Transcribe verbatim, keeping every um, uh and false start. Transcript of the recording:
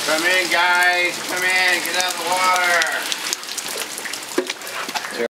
Come in, guys. Come in. Get out of the water.